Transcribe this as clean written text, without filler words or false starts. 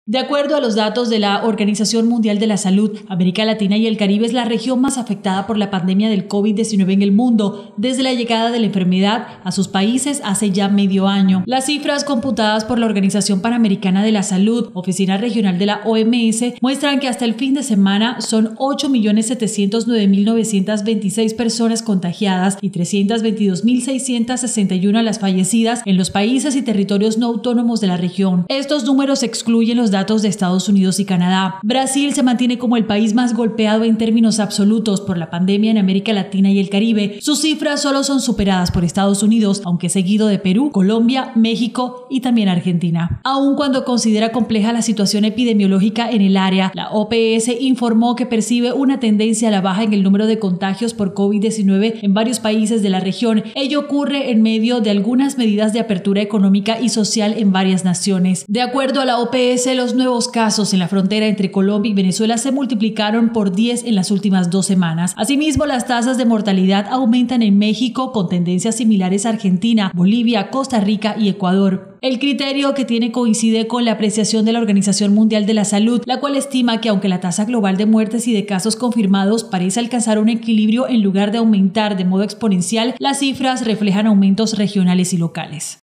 De acuerdo a los datos de la Organización Mundial de la Salud, América Latina y el Caribe es la región más afectada por la pandemia del COVID-19 en el mundo, desde la llegada de la enfermedad a sus países hace ya medio año. Las cifras computadas por la Organización Panamericana de la Salud, Oficina Regional de la OMS, muestran que hasta el fin de semana son 8.709.926 personas contagiadas y 322.661 las fallecidas en los países y territorios no autónomos de la región. Estos números excluyen los datos de Estados Unidos y Canadá. Brasil se mantiene como el país más golpeado en términos absolutos por la pandemia en América Latina y el Caribe. Sus cifras solo son superadas por Estados Unidos, aunque seguido de Perú, Colombia, México y también Argentina. Aun cuando considera compleja la situación epidemiológica en el área, la OPS informó que percibe una tendencia a la baja en el número de contagios por COVID-19 en varios países de la región. Ello ocurre en medio de algunas medidas de apertura económica y social en varias naciones. De acuerdo a la OPS, los nuevos casos en la frontera entre Colombia y Venezuela se multiplicaron por 10 en las últimas 2 semanas. Asimismo, las tasas de mortalidad aumentan en México, con tendencias similares a Argentina, Bolivia, Costa Rica y Ecuador. El criterio que tiene coincide con la apreciación de la Organización Mundial de la Salud, la cual estima que aunque la tasa global de muertes y de casos confirmados parece alcanzar un equilibrio en lugar de aumentar de modo exponencial, las cifras reflejan aumentos regionales y locales.